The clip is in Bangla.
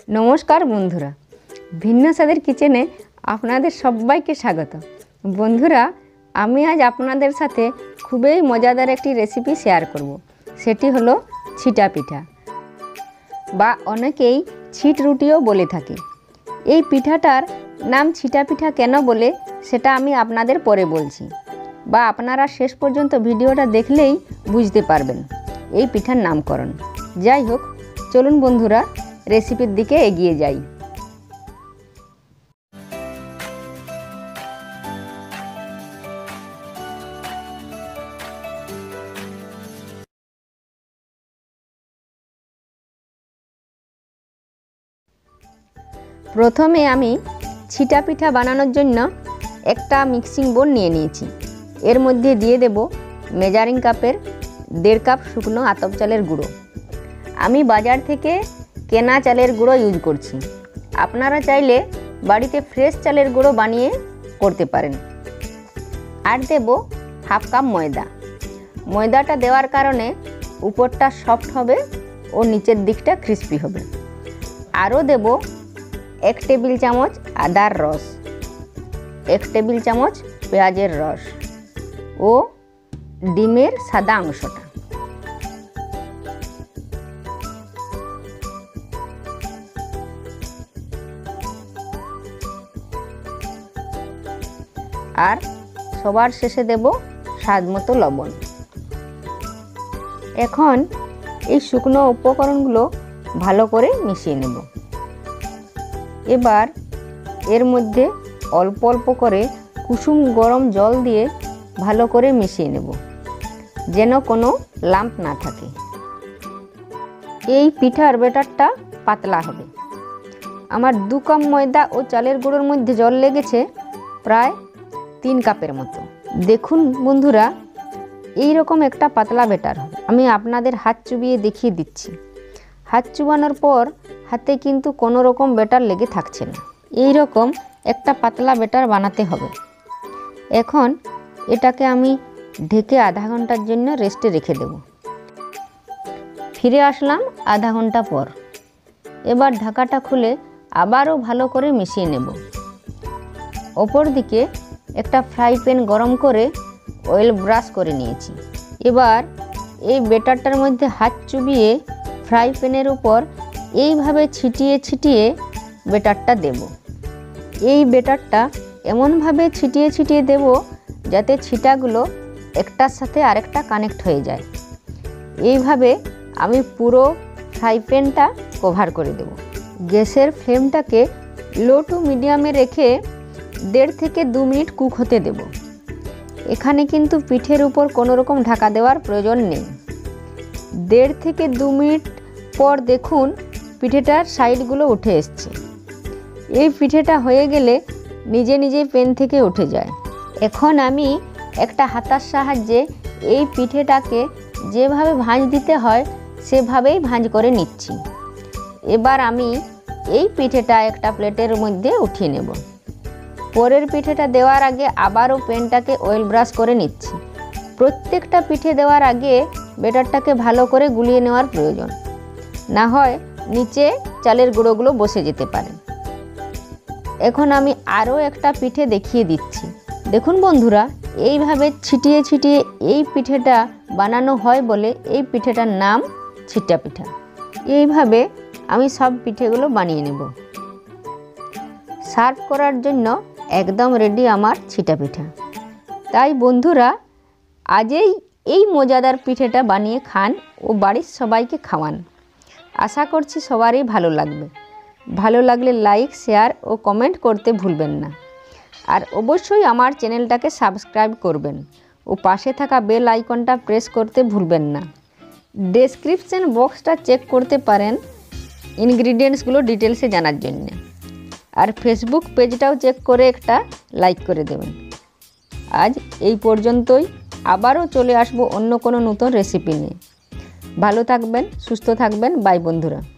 নমস্কার বন্ধুরা, ভিন্ন স্বাদের কিচেনে আপনাদের সবাইকে স্বাগত। বন্ধুরা, আমি আজ আপনাদের সাথে খুবই মজাদার একটি রেসিপি শেয়ার করব। সেটি হলো ছিটা পিঠা বা অনেকেই ছিট রুটিও বলে থাকে। এই পিঠাটার নাম ছিটা পিঠা কেন বলে সেটা আমি আপনাদের পরে বলছি, বা আপনারা শেষ পর্যন্ত ভিডিওটা দেখলেই বুঝতে পারবেন এই পিঠার নামকরণ। যাই হোক, চলুন বন্ধুরা রেসিপির দিকে এগিয়ে যাই। প্রথমে আমি ছিটা পিঠা বানানোর জন্য একটা মিক্সিং বোল নিয়ে নিয়েছি। এর মধ্যে দিয়ে দেব মেজারিং কাপের 1.5 কাপ শুকনো আতপ চালের গুঁড়ো। আমি বাজার থেকে কেনা চালের গুঁড়ো ইউজ করছি। আপনারা চাইলে বাড়িতে ফ্রেশ চালের গুঁড়ো বানিয়ে করতে পারেন। আর দেব 1/2 কাপ ময়দা। ময়দাটা দেওয়ার কারণে উপরটা সফট হবে ও নিচের দিকটা ক্রিস্পি হবে। আরও দেব 1 টেবিল চামচ আদার রস, 1 টেবিল চামচ পেঁয়াজের রস ও ডিমের সাদা অংশটা। আর সবার শেষে দেব স্বাদ মতো লবণ। এখন এই শুকনো উপকরণগুলো ভালো করে মিশিয়ে নেব। এবার এর মধ্যে অল্প অল্প করে কুসুম গরম জল দিয়ে ভালো করে মিশিয়ে নেব, যেন কোনো লাম্প না থাকে। এই পিঠার ব্যাটারটা পাতলা হবে। আমার 2 কাপ ময়দা ও চালের গুঁড়োর মধ্যে জল লেগেছে প্রায় 3 কাপের মতো। দেখুন বন্ধুরা, এই রকম একটা পাতলা ব্যাটার হবে। আমি আপনাদের হাত চুবিয়ে দেখিয়ে দিচ্ছি। হাত চুবানোর পর হাতে কিন্তু কোনো রকম ব্যাটার লেগে থাকছে না। এই রকম একটা পাতলা ব্যাটার বানাতে হবে। এখন এটাকে আমি ঢেকে আধা ঘন্টার জন্য রেস্টে রেখে দেব। ফিরে আসলাম আধা ঘন্টা পর। এবার ঢাকাটা খুলে আবারও ভালো করে মিশিয়ে নেব। ওপর দিকে একটা ফ্রাই প্যান গরম করে অয়েল ব্রাশ করে নিয়েছি। এবার এই ব্যাটারটার মধ্যে হাত চুবিয়ে ফ্রাই প্যানের উপর এইভাবে ছিটিয়ে ছিটিয়ে ব্যাটারটা দেব। এই ব্যাটারটা এমনভাবে ছিটিয়ে ছিটিয়ে দেব যাতে ছিটাগুলো একটার সাথে আরেকটা কানেক্ট হয়ে যায়। এইভাবে আমি পুরো ফ্রাই প্যানটা কভার করে দেব। গ্যাসের ফ্লেমটাকে লো টু মিডিয়ামে রেখে 1.5 থেকে 2 মিনিট কুক হতে দেব। এখানে কিন্তু পিঠের উপর কোনো রকম ঢাকা দেওয়ার প্রয়োজন নেই। 1.5 থেকে 2 মিনিট পর দেখুন পিঠেটার সাইডগুলো উঠে এসছে। এই পিঠেটা হয়ে গেলে নিজে নিজেই প্যান থেকে উঠে যায়। এখন আমি একটা হাতার সাহায্যে এই পিঠেটাকে যেভাবে ভাঁজ দিতে হয় সেভাবেই ভাঁজ করে নিচ্ছি। এবার আমি এই পিঠেটা একটা প্লেটের মধ্যে উঠিয়ে নেব। পরের পিঠেটা দেওয়ার আগে আবারও প্যানটাকে অয়েল ব্রাশ করে নিচ্ছি। প্রত্যেকটা পিঠে দেওয়ার আগে ব্যাটারটাকে ভালো করে গুলিয়ে নেওয়ার প্রয়োজন, না হয় নিচে চালের গুঁড়োগুলো বসে যেতে পারে। এখন আমি আরও একটা পিঠে দেখিয়ে দিচ্ছি। দেখুন বন্ধুরা, এইভাবে ছিটিয়ে ছিটিয়ে এই পিঠেটা বানানো হয় বলে এই পিঠেটার নাম ছিটা পিঠা। এইভাবে আমি সব পিঠেগুলো বানিয়ে নেব। সার্ভ করার জন্য একদম রেডি আমার ছিটা পিঠা। তাই বন্ধুরা, আজই এই মজাদার পিঠেটা বানিয়ে খান ও বাড়ির সবাইকে খাওয়ান। আশা করছি সবারই ভালো লাগবে। ভালো লাগলে লাইক, শেয়ার ও কমেন্ট করতে ভুলবেন না। আর অবশ্যই আমার চ্যানেলটাকে সাবস্ক্রাইব করবেন ও পাশে থাকা বেল আইকনটা প্রেস করতে ভুলবেন না। ডেসক্রিপশন বক্সটা চেক করতে পারেন ইনগ্রিডিয়েন্টসগুলো ডিটেলসে জানার জন্য। আর ফেসবুক পেজটাও চেক করে একটা লাইক করে দেবেন। আজ এই পর্যন্তই। আবারও চলে আসবো অন্য কোনো নতুন রেসিপি নিয়ে। ভালো থাকবেন, সুস্থ থাকবেন। বাই বন্ধুরা।